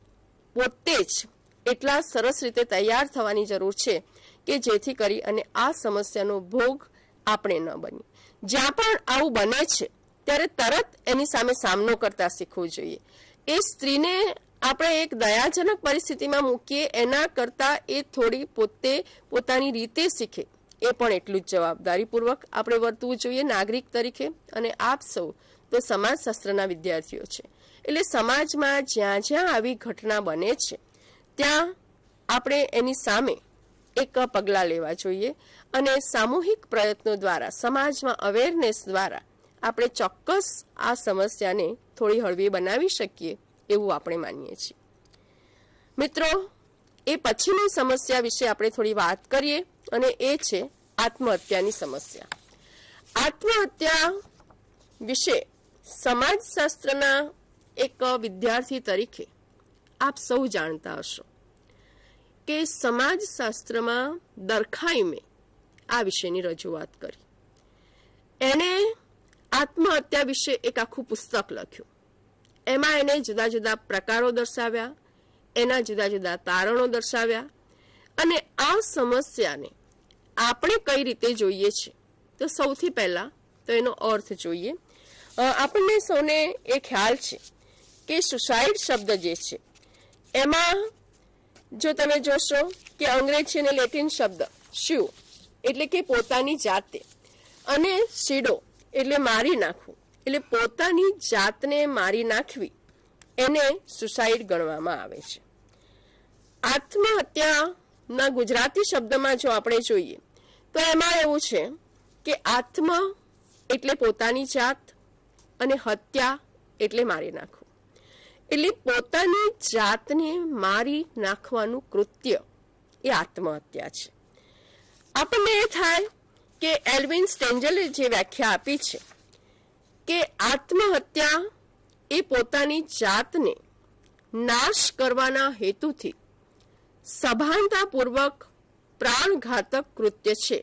પોતે જ એટલા સરસ રીતે તૈયાર થવાની જરૂર છે કે જેથી કરી અને આ સમસ્યાનો ભોગ આપણે ન બની. જ્યાં પણ આવું બને છે ત્યારે તરત એની સામે સામનો કરતા શીખવું જોઈએ. એ સ્ત્રીને આપણે એક દયાજનક પરિસ્થિતિમાં મૂકીએ એના કરતાં એ થોડી પોતે પોતાની રીતે શીખે એ પણ એટલું જ જવાબદારીપૂર્વક આપણે વર્તવું જોઈએ નાગરિક તરીકે. અને આપ સૌ તો સમાજશાસ્ત્રના વિદ્યાર્થીઓ છે, એટલે સમાજમાં જ્યાં જ્યાં આવી ઘટના બને છે ત્યાં આપણે એની સામે એક પગલાં લેવા જોઈએ અને સામૂહિક પ્રયત્નો દ્વારા, સમાજમાં અવેરનેસ દ્વારા આપણે ચોક્કસ આ સમસ્યાને થોડી હળવી બનાવી શકીએ એવું આપણે માનીએ છીએ. મિત્રો, એ પછીની સમસ્યા વિશે આપણે થોડી વાત કરીએ અને એ છે આત્મહત્યાની સમસ્યા. આત્મહત્યા વિશે સમાજશાસ્ત્રના એક વિદ્યાર્થી તરીકે આપ સૌ જાણતા હશો કે સમાજશાસ્ત્રમાં દરખાઈમે આ વિશેની રજૂઆત કરી. એને આત્મહત્યા વિશે એક આખું પુસ્તક લખ્યું. એમાં એને જુદા જુદા પ્રકારો દર્શાવ્યા, એના જુદા જુદા તારણો દર્શાવ્યા અને આ સમસ્યાને આપણે કઈ રીતે જોઈએ છે તો સૌથી પહેલા તો એનો અર્થ જોઈએ. આપણને સૌને એ ખ્યાલ છે કે સુસાઇડ શબ્દ જે છે એમાં જો તમે જોશો કે અંગ્રેજી અને લેટિન શબ્દ શુ એટલે કે પોતાની જાતે અને સીડો એટલે મારી નાખવું, એટલે પોતાની જાતને મારી નાખવી એને સુસાઇડ ગણવામાં આવે છે. આત્મહત્યાના ગુજરાતી શબ્દમાં જો આપણે જોઈએ તો એમાં એવું છે કે આત્મ એટલે પોતાની જાત અને હત્યા એટલે મારી નાખવું. એટલે પોતાની જાતને મારી નાખવાનું કૃત્ય એ આત્મહત્યા છે. આપણને એ થાય કે એલ્વિન સ્ટેન્જલે જે વ્યાખ્યા આપી છે કે આત્મહત્યા એ પોતાની જાતને નાશ કરવાના હેતુથી સભાનતાપૂર્વક પ્રાણઘાતક કૃત્ય છે.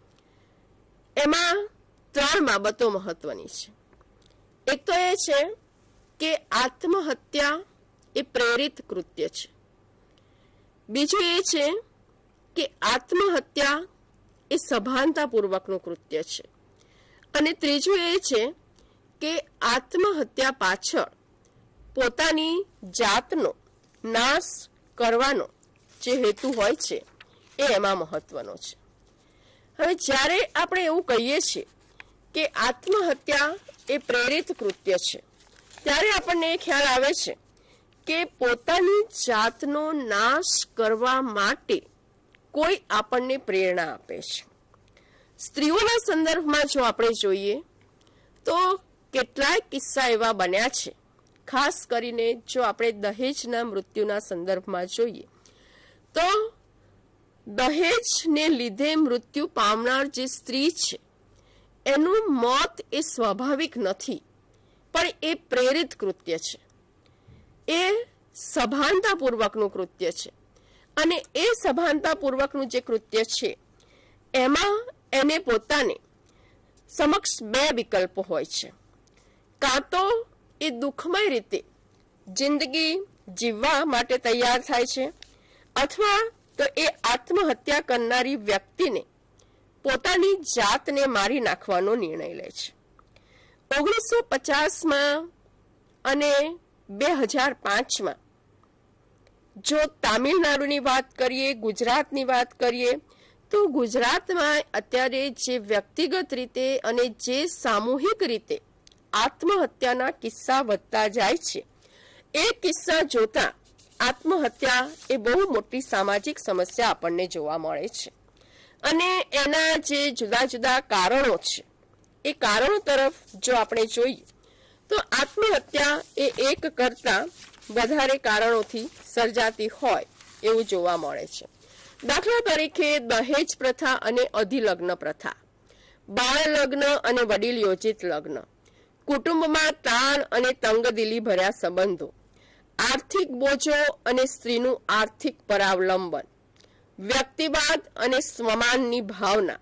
એમાં ત્રણ બાબતો મહત્વની છે. એક તો એ છે કે આત્મહત્યા એ પ્રેરિત કૃત્ય છે. બીજું એ છે કે આત્મહત્યા એ સભાનતાપૂર્વકનું કૃત્ય છે. અને ત્રીજું એ છે કે આત્મહત્યા પાછળ પોતાની જાતનો નાશ કરવાનો જે હેતુ હોય છે એ એમાં મહત્વનો છે. હવે જ્યારે આપણે એવું કહીએ છીએ કે આત્મહત્યા એ પ્રેરિત કૃત્ય છે ત્યારે આપણને એ ખ્યાલ આવે છે કે પોતાની જાતનો નાશ કરવા માટે કોઈ આપણને પ્રેરણા આપે છે. સ્ત્રીઓના સંદર્ભમાં જો આપણે જોઈએ તો કેટલાય કિસ્સા એવા બન્યા છે. ખાસ કરીને જો આપણે દહેજના મૃત્યુના સંદર્ભમાં જોઈએ તો દહેજને લીધે મૃત્યુ પામનાર જે સ્ત્રી છે એનું મોત એ સ્વાભાવિક નથી, પણ એ પ્રેરિત કૃત્ય છે. એ સભાનતાપૂર્વકનું કૃત્ય છે. અને એ સભાનતાપૂર્વકનું જે કૃત્ય છે એમાં એને પોતાને સમક્ષ બે વિકલ્પો હોય છે. કાં તો એ દુઃખમય રીતે જિંદગી જીવવા માટે તૈયાર થાય છે અથવા તો એ આત્મહત્યા કરનારી વ્યક્તિને પોતાની જાતને મારી નાખવાનો નિર્ણય લે છે. ઓગણીસો પચાસમાં અને બે હજાર પાંચમાં જો તામિલનાડુની વાત કરીએ, ગુજરાતની વાત કરીએ તો ગુજરાતમાં અત્યારે જે વ્યક્તિગત રીતે અને જે સામૂહિક રીતે આત્મહત્યાના કિસ્સા વધતા જાય છે એ કિસ્સા જોતા આત્મહત્યા એ બહુ મોટી સામાજિક સમસ્યા આપણને જોવા મળે છે. અને એના જે જુદા જુદા કારણો છે એ કારણો તરફ જો આપણે જોઈએ તો આત્મહત્યા એ એક કરતા વધારે કારણોથી સર્જાતી હોય એવું જોવા મળે છે. દાખલા તરીકે દહેજ પ્રથા અને અધિલગ્ન પ્રથા, બાળ લગ્ન અને વડીલ યોજિત લગ્ન, કુટુંબમાં તાણ અને તંગદિલી ભર્યા સંબંધો, આર્થિક બોજો અને સ્ત્રીનું આર્થિક પરાવલંબન, વ્યક્તિવાદ અને સ્વમાનની ભાવના,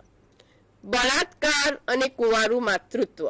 બળાત્કાર અને કુંવારું માતૃત્વ,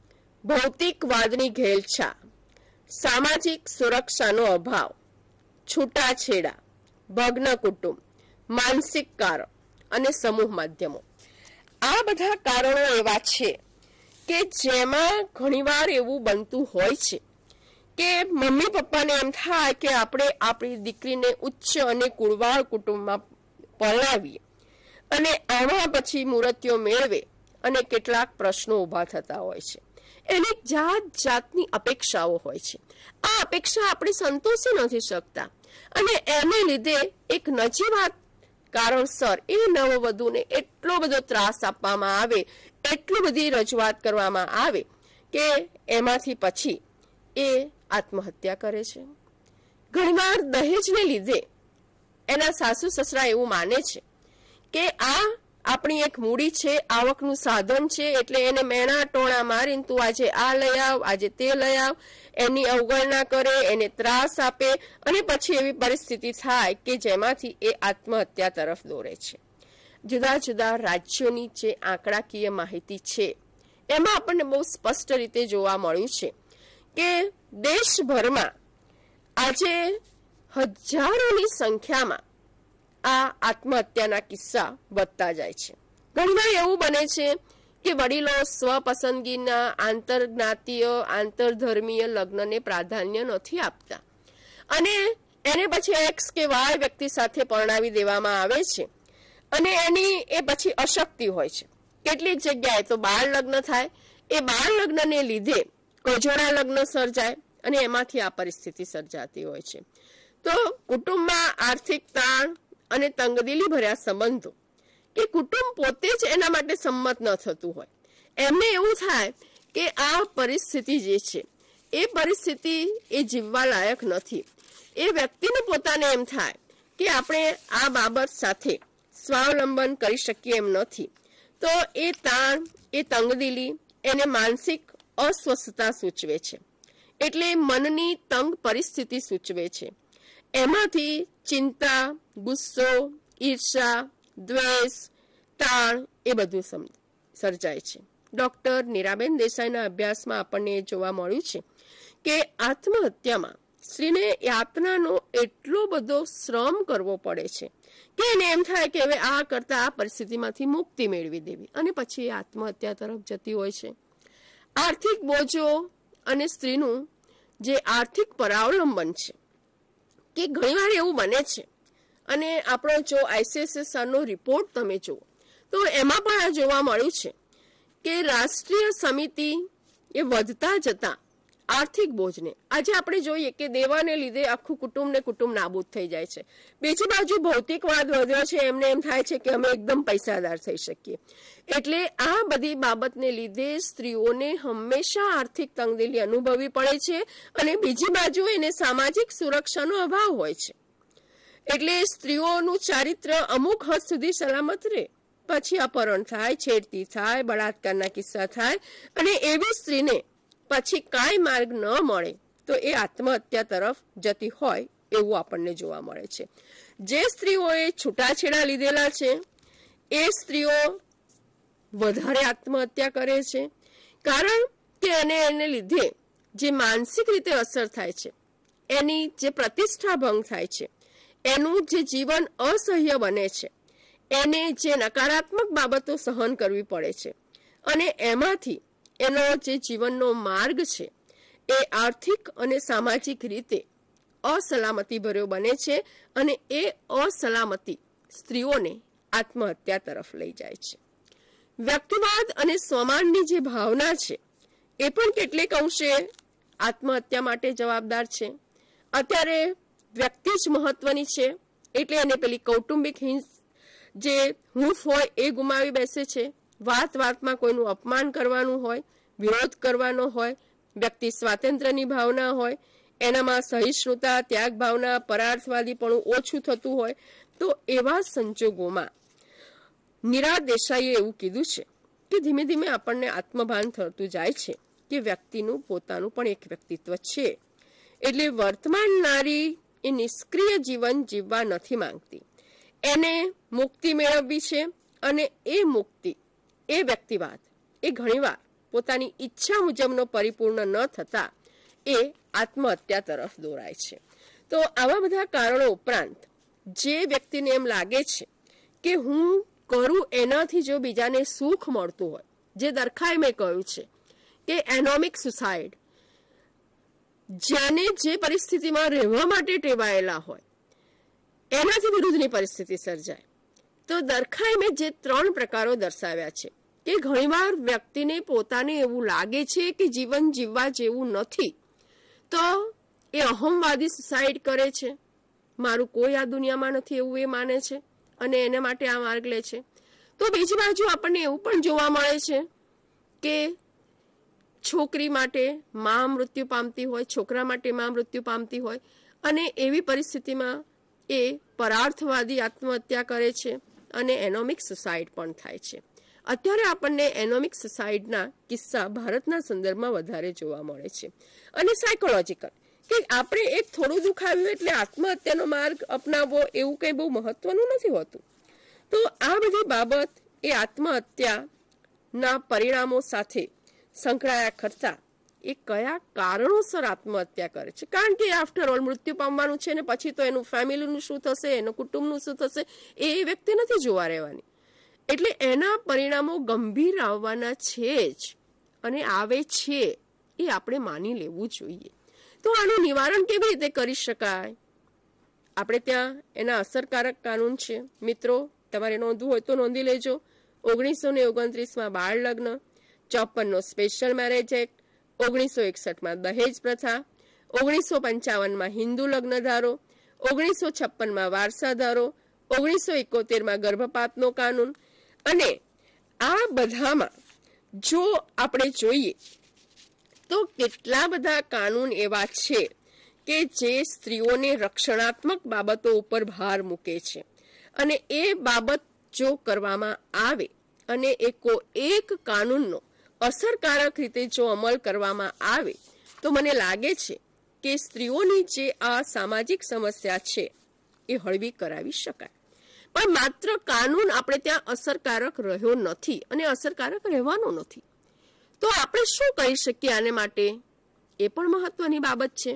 ભૌતિકવાદની ઘેલછા, સામાજિક સુરક્ષાનો અભાવ, છૂટાછેડા, ભગ્ન કુટુંબ, માનસિક કારણ અને સમૂહ માધ્યમો. આ બધા કારણો એવા છે કે જેમાં ઘણીવાર એવું બનતું હોય છે કે મમ્મી પપ્પાને એમ થાય કે આપણે આપણી દીકરીને ઉચ્ચ અને કુળવાળ કુટુંબમાં પરણાવીએ અને આમાં પછી મૂર્તિઓ મેળવે અને કેટલાક પ્રશ્નો ઊભા થતા હોય છે. એની જાત જાતની અપેક્ષાઓ હોય છે. આ અપેક્ષા આપણે સંતોષી નથી શકતા અને એને લીધે એક નજીવા કારણસર એ નવવધુને એટલો બધો ત્રાસ આપવામાં આવે, એટલી બધી રજૂઆત કરવામાં આવે કે એમાંથી પછી એ આત્મહત્યા કરે છે. ઘણીવાર દહેજને લીધે એના સાસુ સસરા એવું માને છે કે આ આપણી એક મૂડી છે, આવકનું સાધન છે, એટલે એને મેણા ટોણા મારીને તું આજે આ લઈ આવ, આજે તે લઈ આવ, એની અવગણના કરે, એને ત્રાસ આપે અને પછી એવી પરિસ્થિતિ થાય કે જેમાંથી એ આત્મહત્યા તરફ દોરે છે. જુદા જુદા રાજ્યોની જે આંકડાકીય માહિતી છે એમાં આપણને બહુ સ્પષ્ટ રીતે જોવા મળ્યું છે કે દેશભરમાં આજે હજારોની સંખ્યામાં આ આત્મહત્યાના કિસ્સા વધતા જાય છે. ઘણીવાર એવું બને છે કે વડીલો સ્વપસંદગીના આંતરજ્ઞાતીય આંતરધર્મીય લગ્નને પ્રાધાન્ય નથી આપતા અને એને પછી એક્સ કે વાય વ્યક્તિ સાથે પરણાવી દેવામાં આવે છે અને એની એ પછી અશક્તિ હોય છે. કેટલીક જગ્યાએ તો બાળ લગ્ન થાય, એ બાળ લગ્નને લીધે કજોડા લગ્ન સર્જાય અને એમાંથી આ પરિસ્થિતિ સર્જાતી હોય છે. તો કુટુંબમાં આર્થિક તાણ અને તંગદિલી ભર્યા સંબંધો કે કુટુંબ પોતે જ એના માટે સંમત ન થતું હોય, એમને એવું થાય કે આ પરિસ્થિતિ જે છે એ પરિસ્થિતિ એ જીવવા લાયક નથી. એ વ્યક્તિને પોતાને એમ થાય કે આપણે આ બાબત સાથે સ્વાવલંબન કરી શકીએ એમ નથી. તો એ તાણ, એ તંગદિલી એને માનસિક અસ્વસ્થતા સૂચવે છે, એટલે મનની તંગ પરિસ્થિતિ સૂચવે છે. એમાંથી ચિંતા, ગુસ્સો, ઈર્ષા, દ્વેષ, તાણ એ બધું સર્જાય છે. ડોક્ટર નીરાબેન દેસાઈના અભ્યાસમાં આપણને એ જોવા મળ્યું છે કે આત્મહત્યામાં સ્ત્રીને યાતનાનો એટલો બધો શ્રમ કરવો પડે છે કે એને એમ થાય કે હવે આ કરતા આ પરિસ્થિતિમાંથી મુક્તિ મેળવી દેવી અને પછી આત્મહત્યા તરફ જતી હોય છે. આર્થિક બોજો અને સ્ત્રીનું જે આર્થિક પરાવલંબન છે કે ઘણીવાર એવું બને છે અને આપણો જો આઈસીએસએસઆરનો રિપોર્ટ તમે જુઓ તો એમાં પણ આ જોવા મળ્યું છે કે રાષ્ટ્રીય સમિતિ એ વધતા જતા આર્થિક બોજને આજે આપણે જોઈએ કે દેવાને લીધે આખું કુટુંબ ને કુટુંબ નાબૂદ થઈ જાય છે. બીજી બાજુ ભૌતિકવાદ વધ્યો છે, એમને એમ થાય છે કે અમે એકદમ પૈસાદાર થઈ શકીએ. એટલે આ બધી બાબતને લીધે સ્ત્રીઓને હંમેશા આર્થિક તંગદિલી અનુભવવી પડે છે અને બીજી બાજુ એને સામાજિક સુરક્ષાનો અભાવ હોય છે. એટલે સ્ત્રીઓનું ચારિત્ર અમુક હદ સુધી સલામત રહે, પછી અપહરણ થાય, છેડતી થાય, બળાત્કારના કિસ્સા થાય અને એવી સ્ત્રીને પછી કાંઈ માર્ગ ન મળે તો એ આત્મહત્યા તરફ જતી હોય એવું આપણને જોવા મળે છે. જે સ્ત્રીઓએ છૂટાછેડા લીધેલા છે એ સ્ત્રીઓ વધારે આત્મહત્યા કરે છે, કારણ કે એને એને લીધે જે માનસિક રીતે અસર થાય છે, એની જે પ્રતિષ્ઠા ભંગ થાય છે, એનું જે જીવન અસહ્ય બને છે, એને જે નકારાત્મક બાબતો સહન કરવી પડે છે અને એમાંથી એનો જે જીવનનો માર્ગ છે એ આર્થિક અને સામાજિક રીતે અસલામતી ભર્યો બને છે અને એ અસલામતી સ્ત્રીઓને આત્મહત્યા તરફ લઈ જાય છે. વ્યક્તિવાદ અને સ્વમાનની જે ભાવના છે એ પણ કેટલીક અંશે આત્મહત્યા માટે જવાબદાર છે. અત્યારે વ્યક્તિ જ મહત્વની છે એટલે એને પેલી કૌટુંબિક હિંસ જે હૂંફ હોય એ ગુમાવી બેસે છે. વાત વાતમાં કોઈનું અપમાન કરવાનું હોય, વિરોધ કરવાનો હોય, વ્યક્તિ સ્વાતંત્ર્યની ભાવના હોય, એનામાં સહિષ્ણુતા, ત્યાગ ભાવના, પરાર્થવાદીપણું ઓછું થતું હોય તો એવા સંજોગોમાં નિરા દેસાઈએ એવું કીધું છે કે ધીમે ધીમે આપણને આત્મભાન થતું જાય છે કે વ્યક્તિનું પોતાનું પણ એક વ્યક્તિત્વ છે. એટલે વર્તમાન નારી એ નિષ્ક્રિય જીવન જીવવા નથી માંગતી, એને મુક્તિ મેળવવી છે. અને એ મુક્તિ, એ વ્યક્તિવાદ એ ઘણીવાર પોતાની ઈચ્છા મુજબનો પરિપૂર્ણ ન થતા એ આત્મહત્યા તરફ દોરાય છે. તો આવા બધા કારણો ઉપરાંત જે વ્યક્તિને એમ લાગે છે કે હું કરું એનાથી જો બીજાને સુખ મળતું હોય, જે દરખાઈ મેં કહ્યું છે કે એનોમિક સુસાઇડ, જેને જે પરિસ્થિતિમાં રહેવા માટે ટેવાયેલા હોય એનાથી વિરુદ્ધની પરિસ્થિતિ સર્જાય. તો દરખાઈ મેં જે ત્રણ પ્રકારો દર્શાવ્યા છે કે ઘણીવાર વ્યક્તિને પોતાને એવું લાગે છે કે જીવન જીવવા જેવું નથી, તો એ અહમવાદી સુસાઇડ કરે છે, મારું કોઈ આ દુનિયામાં નથી એવું એ માને છે અને એને માટે આ માર્ગ લે છે. તો બીજી બાજુ આપણને એવું પણ જોવા મળે છે કે છોકરી માટે મા મૃત્યુ પામતી હોય, છોકરા માટે મા મૃત્યુ પામતી હોય અને એવી પરિસ્થિતિમાં એ પરાર્થવાદી આત્મહત્યા કરે છે અને એનોમિક સુસાઇડ પણ થાય છે. અત્યારે આપણને એનોમિક સુસાઇડના કિસ્સા ભારતના સંદર્ભમાં વધારે જોવા મળે છે. અને સાયકોલોજીકલ કે આપણે એક થોડું દુખાવ્યું એટલે આત્મહત્યાનો માર્ગ અપનાવવો એવું કંઈ બહુ મહત્વનું નથી હોતું. તો આ બધી બાબત એ આત્મહત્યાના પરિણામો સાથે સંકળાયા કરતા એ કયા કારણોસર આત્મહત્યા કરે છે, કારણ કે આફ્ટર ઓલ મૃત્યુ પામવાનું છે ને પછી તો એનું ફેમિલીનું શું થશે, એનું કુટુંબનું શું થશે એ વ્યક્તિ નથી જોવા રહેવાની. એટલે એના પરિણામો ગંભીર આવવાના છે જ અને આવે છે એ આપણે માની લેવું જોઈએ. તો આનું નિવારણ કેવી રીતે કરી શકાય? આપણે ત્યાં એના અસરકારક કાનૂન છે. મિત્રો, તમારે નોંધવું હોય તો નોંધી લેજો. ઓગણીસો ને ઓગણત્રીસમાં બાળ લગ્ન, ચોપનનો સ્પેશિયલ મેરેજ એક્ટ, ઓગણીસો એકસઠમાં દહેજ પ્રથા, ઓગણીસો પંચાવનમાં હિન્દુ લગ્ન ધારો, ઓગણીસો છપ્પનમાં વારસા ધારો, ઓગણીસો એકોતેરમાં ગર્ભપાતનો કાનૂન. અને આ બધામાં જો આપણે જોઈએ તો કેટલા બધા કાનૂન એવા છે કે જે સ્ત્રીઓને રક્ષણાત્મક બાબતો ઉપર ભાર મૂકે છે. અને એ બાબત જો કરવામાં આવે અને એકો એક કાનૂનનો અસરકારક રીતે જો અમલ કરવામાં આવે તો મને લાગે છે કે સ્ત્રીઓની જે આ સામાજિક સમસ્યા છે એ હળવી કરાવી શકાય. પણ માત્ર કાનૂન આપણે ત્યાં અસરકારક રહ્યો નથી અને અસરકારક રહેવાનો નથી. તો આપણે શું કરી શકીએ આને માટે? એ પણ મહત્વની બાબત છે.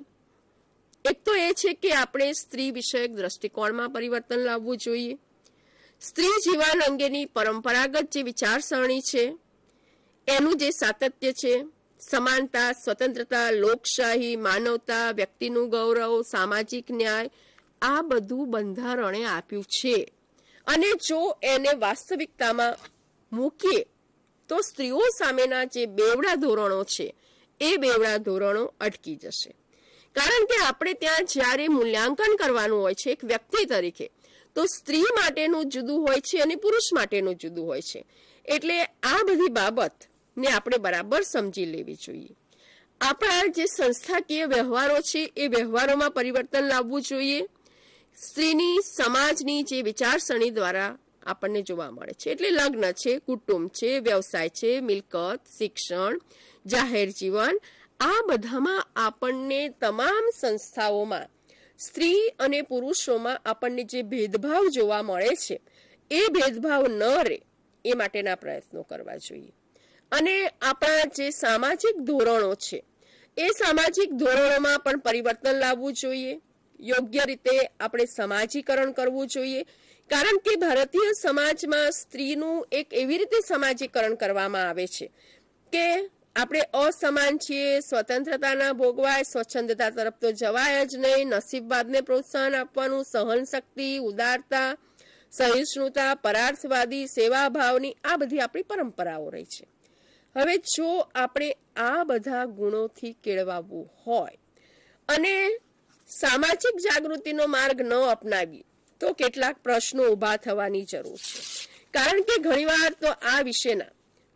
એક તો એ છે કે આપણે સ્ત્રી વિષયક દ્રષ્ટિકોણમાં પરિવર્તન લાવવું જોઈએ. સ્ત્રી જીવન અંગેની પરંપરાગત જે વિચારસરણી છે એનું જે સાતત્ય છે, સમાનતા, સ્વતંત્રતા, લોકશાહી, માનવતા, વ્યક્તિનું ગૌરવ, સામાજિક ન્યાય, આ બધું બંધારણે આપ્યું છે. અને જો એને વાસ્તવિકતામાં મૂકીએ તો સ્ત્રીઓ સામેના જે બેવડા ધોરણો છે એ બેવડા ધોરણો અટકી જશે. કારણ કે આપણે ત્યાં જ્યારે મૂલ્યાંકન કરવાનું હોય છે એક વ્યક્તિ તરીકે, તો સ્ત્રી માટેનું જુદું હોય છે અને પુરુષ માટેનું જુદું હોય છે. એટલે આ બધી બાબતને આપણે બરાબર સમજી લેવી જોઈએ. આપણા જે સંસ્થાકીય વ્યવહારો છે એ વ્યવહારોમાં પરિવર્તન લાવવું જોઈએ. સ્ત્રીની સમાજની જે વિચારસરણી દ્વારા આપણને જોવા મળે છે, એટલે લગ્ન છે, કુટુંબ છે, વ્યવસાય છે, મિલકત, શિક્ષણ, જાહેર જીવન, આ બધામાં આપણને તમામ સંસ્થાઓમાં સ્ત્રી અને પુરુષોમાં આપણને જે ભેદભાવ જોવા મળે છે એ ભેદભાવ ન રહે એ માટેના પ્રયત્નો કરવા જોઈએ. અને આપણા જે સામાજિક ધોરણો છે એ સામાજિક ધોરણોમાં પણ પરિવર્તન લાવવું જોઈએ. યોગ્ય રીતે આપણે સમાજીકરણ કરવું જોઈએ. કારણ કે ભારતીય સમાજમાં સ્ત્રીનું એક એવી રીતે સમાજીકરણ કરવામાં આવે છે કે આપણે અસમાન છીએ, સ્વતંત્રતાના ભોગવાય, સ્વચ્છંદતા તરફ તો જવાય જ નહીં, નસીબવાદને પ્રોત્સાહન આપવાનું, સહનશક્તિ, ઉદારતા, સહિષ્ણુતા, પરાર્થવાદી, સેવાભાવની આ બધી આપણી પરંપરાઓ રહી છે. હવે જો આપણે આ બધા ગુણોથી કેળવાવું હોય અને સામાજિક જાગૃતિનો માર્ગ ન અપનાવીએ તો કેટલાક પ્રશ્નો ઊભા થવાની જરૂર છે. કારણ કે ઘણીવાર તો આ વિશેના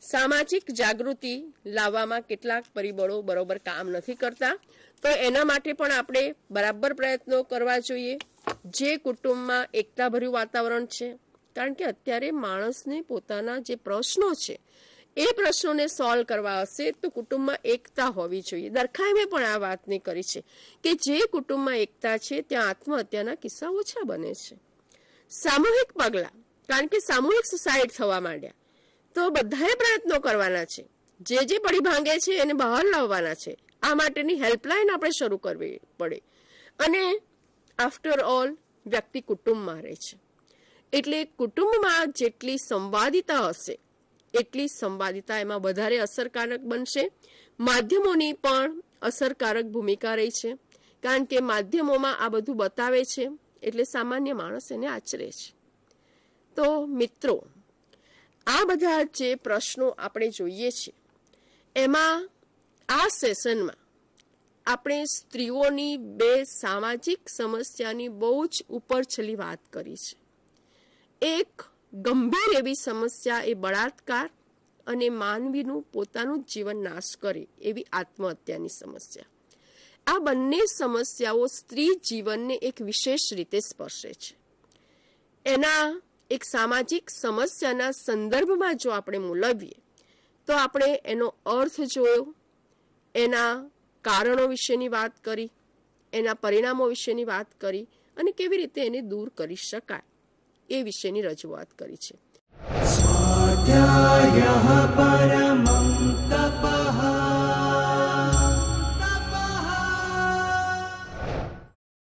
સામાજિક જાગૃતિ લાવવામાં કેટલાક પરિબળો બરોબર કામ નથી કરતા, તો એના માટે પણ આપણે બરાબર પ્રયત્નો કરવા જોઈએ. જે કુટુંબમાં એકતાભર્યું વાતાવરણ છે, કારણ કે અત્યારે માણસને પોતાના જે પ્રશ્નો છે એ પ્રશ્નોને સોલ્વ કરવા હશે તો કુટુંબમાં એકતા હોવી જોઈએ. દરખાઈમે પણ આ વાતની કરી છે કે જે કુટુંબમાં એકતા છે ત્યાં આત્મહત્યાના કિસ્સા ઓછા બને છે. સામૂહિક પગલાં, કારણ કે સામૂહિક સુસાઇડ થવા માંડ્યા, તો બધાએ પ્રયત્નો કરવાના છે. જે જે પડી ભાંગે છે એને બહાર લાવવાના છે. આ માટેની હેલ્પલાઇન આપણે શરૂ કરવી પડે. અને આફ્ટર ઓલ વ્યક્તિ કુટુંબમાં રહે છે, એટલે કુટુંબમાં જેટલી સંવાદિતા હશે એટલી સંવાદિતા એમાં વધારે અસરકારક બનશે. માધ્યમોની પણ અસરકારક ભૂમિકા રહી છે, કારણ કે માધ્યમોમાં આ બધું બતાવે છે એટલે સામાન્ય માણસ એને આચરે છે. તો મિત્રો, આ બધા જે પ્રશ્નો આપણે જોઈએ છે એમાં આ સેશનમાં આપણે સ્ત્રીઓની બે સામાજિક સમસ્યાની બહુ જ ઉપરછલી વાત કરી છે. એક ગંભીર એવી સમસ્યા એ બળાત્કાર અને માનવીનું પોતાનું જીવન નાશ કરે એવી આત્મહત્યાની સમસ્યા. આ બંને સમસ્યાઓ સ્ત્રી જીવનને એક વિશેષ રીતે સ્પર્શે છે. એના એક સામાજિક સમસ્યાના સંદર્ભમાં જો આપણે મૂલવીએ તો આપણે એનો અર્થ જોયો, એના કારણો વિશેની વાત કરી, એના પરિણામો વિશેની વાત કરી અને કેવી રીતે એને દૂર કરી શકાય એ વિશેની રજૂઆત કરી છે. સ્વાધ્યાયઃ પરમં તપ